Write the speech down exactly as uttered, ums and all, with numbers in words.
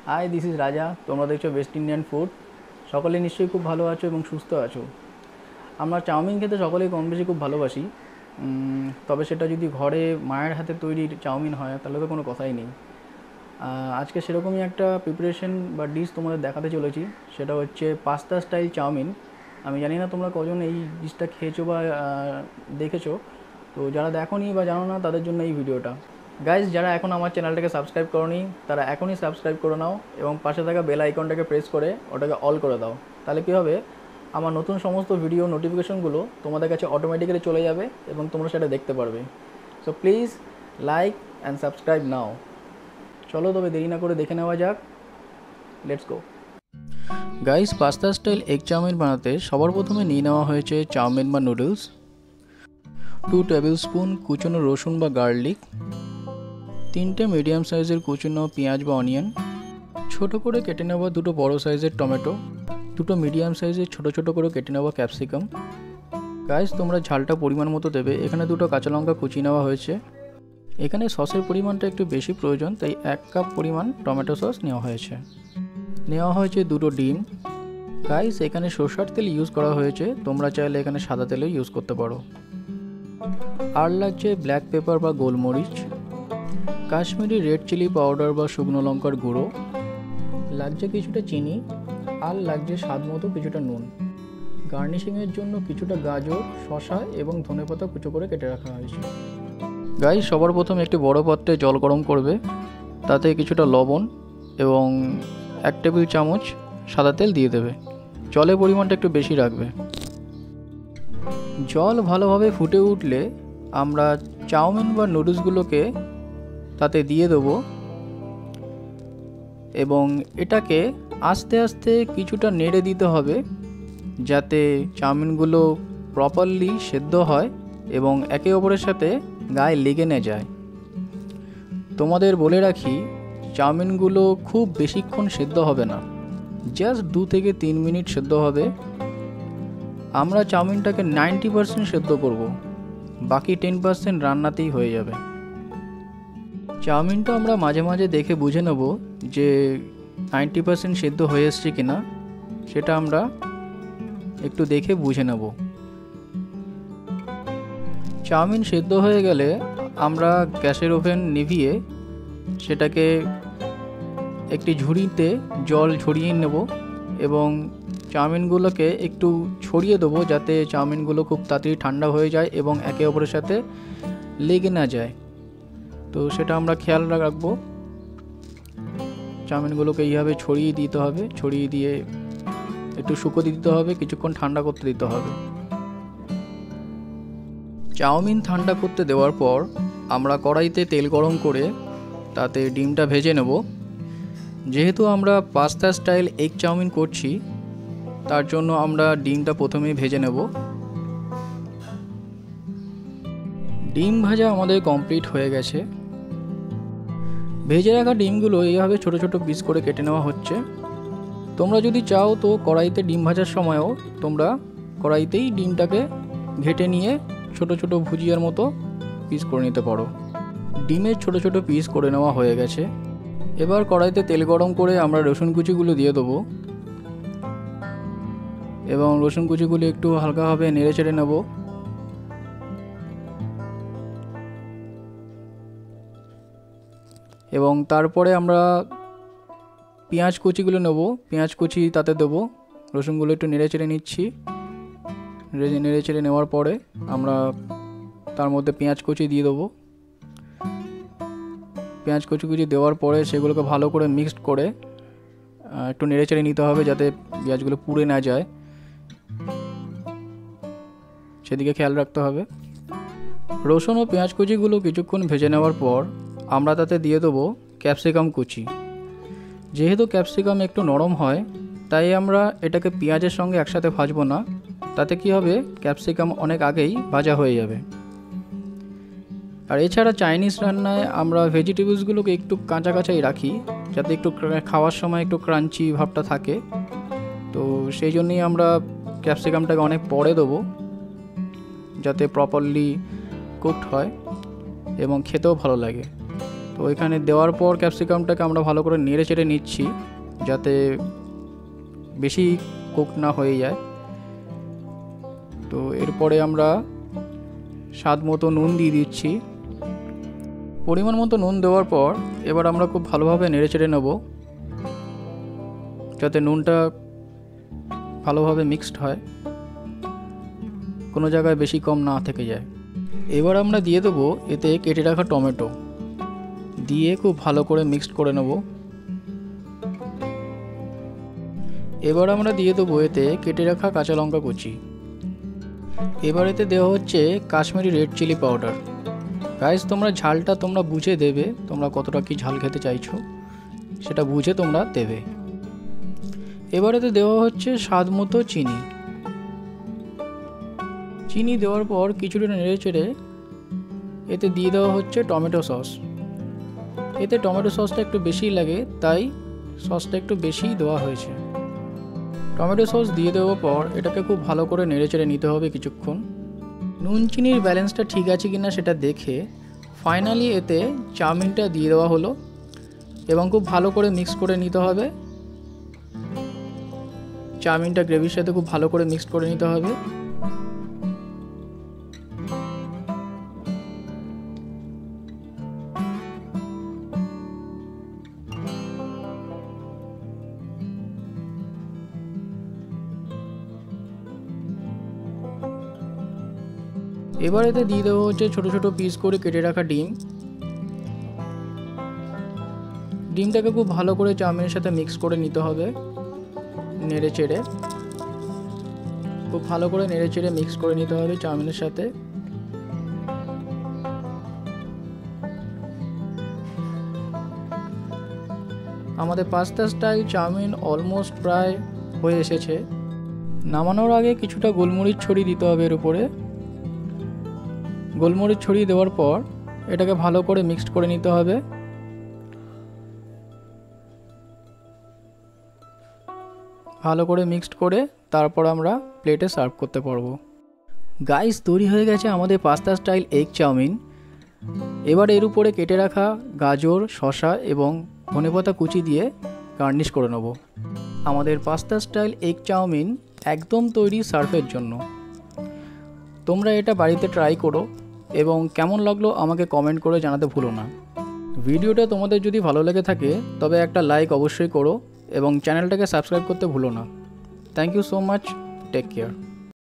High, this is রাজা। তোমরা দেখছো ওয়েস্ট ইন্ডিয়ান ফুড। সকলে নিশ্চয়ই খুব ভালো আছো এবং সুস্থ আছো। আমরা চাউমিন খেতে সকলেই কম বেশি খুব ভালোবাসি। উম, তবে সেটা যদি ঘরে মায়ের হাতে তৈরি চাউমিন হয় তাহলে তো কোনো কথাই নেই। আহ, আজকে সেরকমই একটা প্রিপারেশন বা ডিশ তোমাদের দেখাতে চলেছি। সেটা হচ্ছে পাস্তা স্টাইল চাউমিন। আমি জানি না তোমরা কজন এই ডিশটা খেয়েছো বা আহ, দেখেছো। তো যারা দেখোনি বা জানো না তাদের জন্য এই ভিডিওটা। গাইজ, যারা এখন আমার চ্যানেলটাকে সাবস্ক্রাইব করোনি তারা এখনই সাবস্ক্রাইব করে নাও এবং পাশে থাকা বেল আইকনটাকে প্রেস করে ওটাকে অল করে দাও। তাহলে কী হবে, আমার নতুন সমস্ত ভিডিও নোটিফিকেশনগুলো তোমাদের কাছে অটোমেটিক্যালি চলে যাবে এবং তোমরা সেটা দেখতে পারবে। So please like and subscribe নাও। চলো তবে দেরি না করে দেখে নেওয়া যাক। Let's go. Guys, pasta style egg chowmein বানাতে সবার প্রথমে নিয়ে নেওয়া হয়েছে চাউমিন বা নুডলস, টু টেবিল স্পুন কুচনো রসুন বা গার্লিক, তিনটে মিডিয়াম সাইজের কুচনো পেঁয়াজ বা অনিয়ন, ছোট করে কেটে নেওয়া দুটো বড় সাইজের টমেটো, দুটো মিডিয়াম সাইজের ছোট ছোট করে কেটে নেওয়া ক্যাপসিকাম। গাইস, তোমরা ঝালটা পরিমাণ মতো দেবে। এখানে দুটো কাঁচা লঙ্কা কুচিয়ে নেওয়া হয়েছে। এখানে সসের পরিমাণটা একটু বেশি প্রয়োজন, তাই এক কাপ পরিমাণ টমেটো সস নেওয়া হয়েছে। নেওয়া হয়েছে দুটো ডিম। গাইস, এখানে সরষের তেল ইউজ করা হয়েছে, তোমরা চাইলে এখানে সাদা তেলও ইউজ করতে পারো। আর লাগছে ব্ল্যাক পেপার বা গোলমরিচ, কাশ্মীরি রেড চিলি পাউডার বা শুকনো লঙ্কার গুঁড়ো, লাগছে কিছুটা চিনি, আর লাগছে স্বাদ মতো কিছুটা নুন। গার্নিশিংয়ের জন্য কিছুটা গাজর, শসা এবং ধনেপাতা কুচো করে কেটে রাখা হয়েছে। গাইস, সবার প্রথমে একটি বড় পাত্রে জল গরম করবে, তাতে কিছুটা লবণ এবং এক টেবিল চামচ সাদা তেল দিয়ে দেবে। জলের পরিমাণটা একটু বেশি রাখবে। জল ভালোভাবে ফুটে উঠলে আমরা চাউমিন বা নুডলসগুলোকে তাতে দিয়ে দেবো এবং এটাকে আস্তে আস্তে কিছুটা নেড়ে দিতে হবে যাতে চাউমিনগুলো প্রপারলি সেদ্ধ হয় এবং একে অপরের সাথে গায়ে লেগে না যায়। তোমাদের বলে রাখি, চাউমিনগুলো খুব বেশিক্ষণ সেদ্ধ হবে না, জাস্ট দু থেকে তিন মিনিট সেদ্ধ হবে। আমরা চাউমিনটাকে নাইনটি পার্সেন্ট সেদ্ধ করব, বাকি টেন পার্সেন্ট রান্নাতেই হয়ে যাবে। চাউমিনটা আমরা মাঝে মাঝে দেখে বুঝে নেব যে নাইনটি পার্সেন্ট সেদ্ধ হয়ে এসছে কিনা, সেটা আমরা একটু দেখে বুঝে নেব। চাউমিন সেদ্ধ হয়ে গেলে আমরা গ্যাসের ওভেন নিভিয়ে সেটাকে একটি ঝুড়িতে জল ছড়িয়ে নেব এবং চাউমিনগুলোকে একটু ছড়িয়ে দেবো যাতে চাউমিনগুলো খুব তাড়াতাড়ি ঠান্ডা হয়ে যায় এবং একে অপরের সাথে লেগে না যায়। তো সেটা আমরা খেয়াল রাখবো। চাউমিনগুলোকে এইভাবে ছড়িয়ে দিতে হবে, ছড়িয়ে দিয়ে একটু শুকোতে দিতে হবে, কিছুক্ষণ ঠান্ডা করতে দিতে হবে। চাউমিন ঠান্ডা করতে দেওয়ার পর আমরা কড়াইতে তেল গরম করে তাতে ডিমটা ভেজে নেব। যেহেতু আমরা পাস্তা স্টাইল এগ চাউমিন করছি, তার জন্য আমরা ডিমটা প্রথমেই ভেজে নেব। ডিম ভাজা আমাদের কমপ্লিট হয়ে গেছে। ভেজে রাখা ডিমগুলো এইভাবে ছোট ছোট পিস করে কেটে নেওয়া হচ্ছে। তোমরা যদি চাও তো কড়াইতে ডিম ভাজার সময়ও তোমরা কড়াইতেই ডিমটাকে ঘেটে নিয়ে ছোট ছোট ভুজিয়ার মতো পিস করে নিতে পারো। ডিমের ছোট ছোট পিস করে নেওয়া হয়ে গেছে। এবার কড়াইতে তেল গরম করে আমরা রসুন কুচিগুলো দিয়ে দেবো এবং রসুন কুচিগুলো একটু হালকাভাবে নেড়ে চেড়ে নেব। এবং তারপরে আমরা পেঁয়াজ কুচিগুলো নেব, পেঁয়াজ কুচি তাতে দেবো। রসুনগুলো একটু নেড়ে চেড়ে নিচ্ছি। নেড়ে চেড়ে নেওয়ার পরে আমরা তার মধ্যে পেঁয়াজ কুচি দিয়ে দেবো। পেঁয়াজ কুচি কুচি দেওয়ার পরে সেগুলোকে ভালো করে মিক্সড করে একটু নেড়ে চেড়ে নিতে হবে যাতে পেঁয়াজগুলো পুড়ে না যায়, সেদিকে খেয়াল রাখতে হবে। রসুন ও পেঁয়াজ কুচিগুলো কিছুক্ষণ ভেজে নেওয়ার পর আমরা তাতে দিয়ে দেবো ক্যাপসিকাম কুচি। যেহেতু ক্যাপসিকাম একটু নরম হয়, তাই আমরা এটাকে পেঁয়াজের সঙ্গে একসাথে ভাজবো না। তাতে কি হবে, ক্যাপসিকাম অনেক আগেই ভাজা হয়ে যাবে। আর এছাড়া চাইনিজ রান্নায় আমরা ভেজিটেবলসগুলোকে একটু কাঁচা কাঁচাই রাখি যাতে একটু খাওয়ার সময় একটু ক্রাঞ্চি ভাবটা থাকে। তো সেই জন্যই আমরা ক্যাপসিকামটাকে অনেক পরে দেবো যাতে প্রপারলি কুকড হয় এবং খেতেও ভালো লাগে। তো এখানে দেওয়ার পর ক্যাপসিকামটাকে আমরা ভালো করে নেড়ে চেড়ে নিচ্ছি যাতে বেশি কুক না হয়ে যায়। তো এরপরে আমরা স্বাদ মতো নুন দিয়ে দিচ্ছি। পরিমাণ মতো নুন দেওয়ার পর এবার আমরা খুব ভালোভাবে নেড়ে চেড়ে নেব যাতে নুনটা ভালোভাবে মিক্সড হয়, কোনো জায়গায় বেশি কম না থেকে যায়। এবার আমরা দিয়ে দেবো এতে কেটে রাখা টমেটো, দিয়ে খুব ভালো করে মিক্সড করে নেব। এবার আমরা দিয়ে দেবো এতে কেটে রাখা কাঁচা লঙ্কা কুচি। এবার এতে দেওয়া হচ্ছে Kashmiri red chilli powder. Guys, তোমরা ঝালটা তোমরা বুঝে দেবে, তোমরা কতটা কি ঝাল খেতে চাইছো সেটা বুঝে তোমরা দেবে। এবার এতে দেওয়া হচ্ছে স্বাদ মতো চিনি। চিনি দেওয়ার পর কিছুটা নেড়ে চেড়ে এতে দিয়ে দেওয়া হচ্ছে টমেটো সস। এতে টমেটো সসটা একটু বেশি লাগে, তাই সসটা একটু বেশি দেওয়া হয়েছে। টমেটো সস দিয়ে দেওয়ার পর এটাকে খুব ভালো করে নেড়ে চেড়ে নিতে হবে কিছুক্ষণ। নুন চিনির ব্যালেন্সটা ঠিক আছে কিনা সেটা দেখে ফাইনালি এতে চাউমিনটা দিয়ে দেওয়া হলো এবং খুব ভালো করে মিক্স করে নিতে হবে। চাউমিনটা গ্রেভির সাথে খুব ভালো করে মিক্স করে নিতে হবে। এবার এতে দিয়ে দেওয়া হচ্ছে ছোটো ছোটো পিস করে কেটে রাখা ডিম। ডিমটাকে খুব ভালো করে চাউমিনের সাথে মিক্স করে নিতে হবে, নেড়ে চেড়ে খুব ভালো করে নেড়ে চেড়ে মিক্স করে নিতে হবে চাউমিনের সাথে। আমাদের পাস্তা স্টাইল চাউমিন অলমোস্ট প্রায় হয়ে এসেছে। নামানোর আগে কিছুটা গোলমরিচ ছড়িয়ে দিতে হবে এর উপরে। গোলমরিচ ছড়িয়ে দেওয়ার পর এটাকে ভালো করে মিক্সড করে নিতে হবে। ভালো করে মিক্সড করে তারপর আমরা প্লেটে সার্ভ করতে পারবো। গাইস, তৈরি হয়ে গেছে আমাদের পাস্তা স্টাইল এগ চাউমিন। এবার এর উপরে কেটে রাখা গাজর, শসা এবং ধনেপাতা কুচি দিয়ে গার্নিশ করে নেব। আমাদের পাস্তা স্টাইল এগ চাউমিন একদম তৈরি সার্ভের জন্য। তোমরা এটা বাড়িতে ট্রাই করো এবং কেমন লাগলো আমাকে কমেন্ট করে জানাতে ভুলো না। ভিডিওটা তোমাদের যদি ভালো লেগে থাকে তবে একটা লাইক অবশ্যই করো এবং চ্যানেলটাকে সাবস্ক্রাইব করতে ভুলো না। Thank you so much, take care.